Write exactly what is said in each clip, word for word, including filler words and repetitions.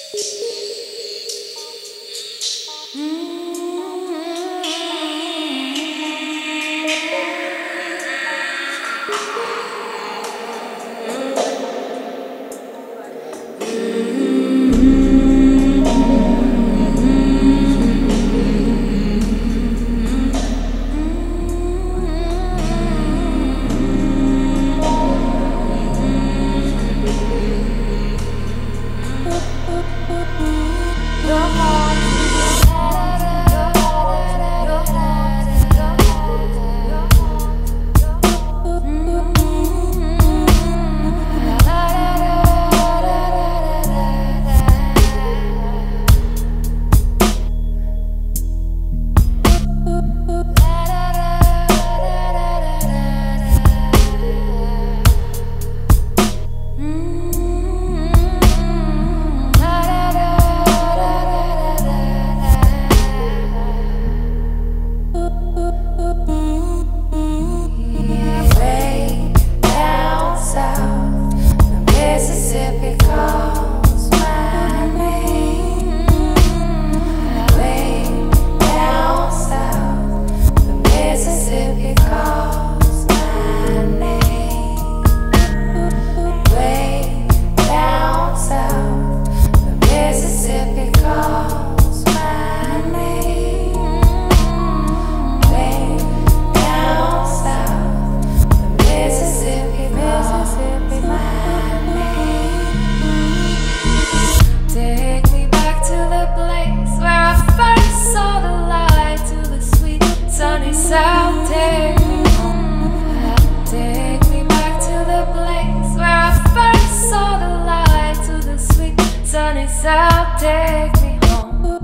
South, take me home,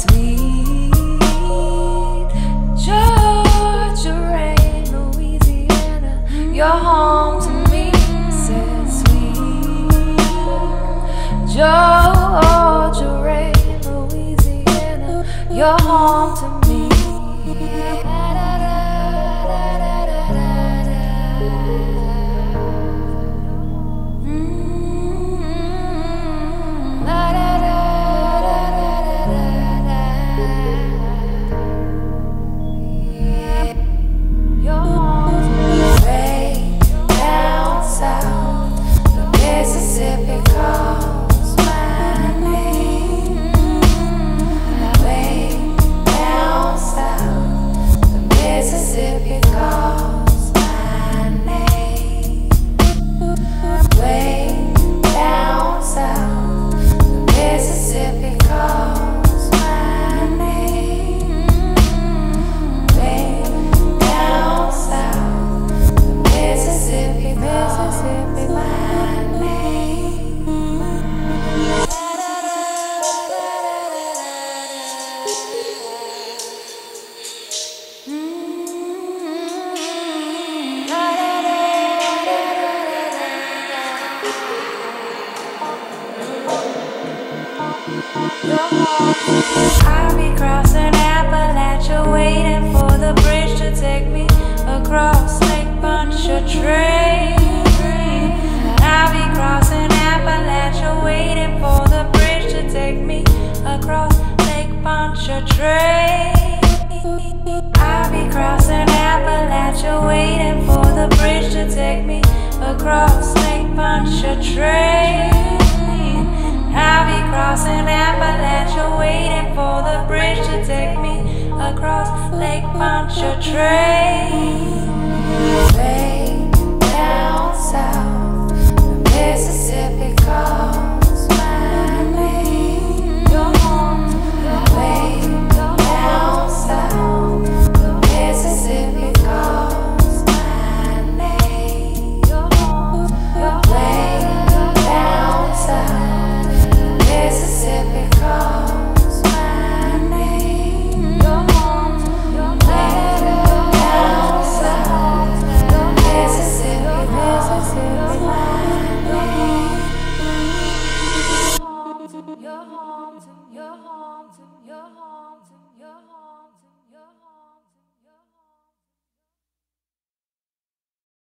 sweet Georgia rain, Louisiana, you're home to me. Said sweet Georgia rain, Louisiana, you're home to me. I'll be crossing Appalachia, waiting for the bridge to take me across Lake Pontchartrain. I'll be crossing Appalachia, waiting for the bridge to take me across Lake Pontchartrain. I'll be crossing Appalachia, waiting for the bridge to take me across Lake Pontchartrain. I'll be crossing Appalachia, waiting for the bridge to take me across Lake Pontchartrain.